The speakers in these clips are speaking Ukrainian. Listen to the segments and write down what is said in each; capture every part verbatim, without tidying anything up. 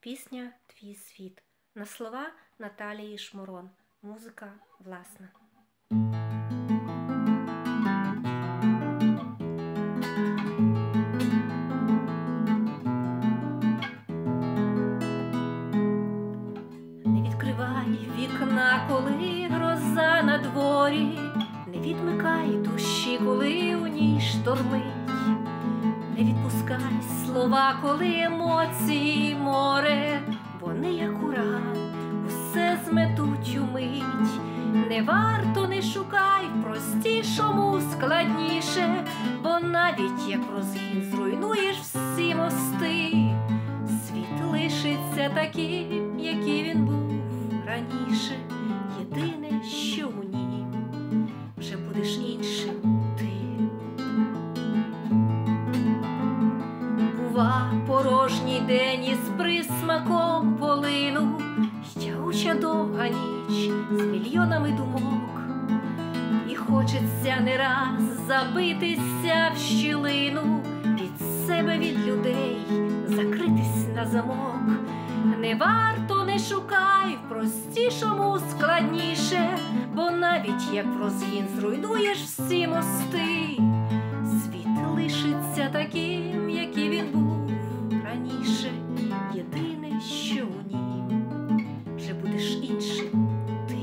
Пісня «Твій світ». На слова Наталії Шмурон. Музика власна. Не відкривай вікна, коли гроза на дворі, не відмикай душі, коли у ній штормить. Не відпускай слова, коли емоції море, вони, як ураган, усе зметуть умить. Не варто, не шукай в простішому складніше, бо навіть як розгін зруйнуєш всі мости, світ лишиться таким, який він був раніше. Єдине, що у нім вже будеш іншим ти. Бува, порожній день із присмаком полину, тягуча довга ніч з мільйонами думок, і хочеться не раз забитися в щілину, від себе, від людей закритись на замок. Не варто, не шукай в простішому складніше, бо навіть як в розгін зруйнуєш всі мости, світ лишиться таким, який він був раніше. Єдине, що у нім вже будеш іншим ти.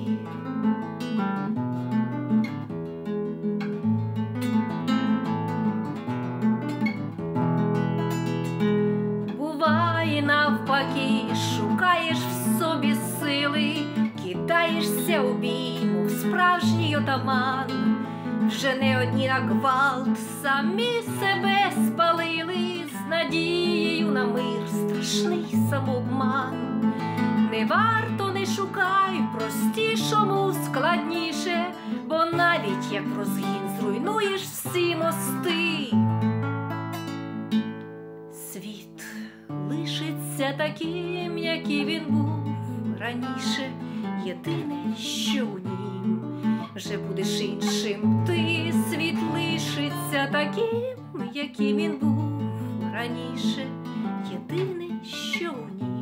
Буває навпаки, шукаєш в собі сили, кидаєшся у бій, мов справжній отаман. Вже не одні на гвалт самі себе спалили, з надією на мир страшний самообман. Не варто, не шукай в простішому складніше, бо навіть як в розгін зруйнуєш всі мости, світ лишиться таким, який він був раніше. Єдине, що у нім вже будеш іншим ти, світ лишиться таким, яким він був раніше. Єдине, що у нім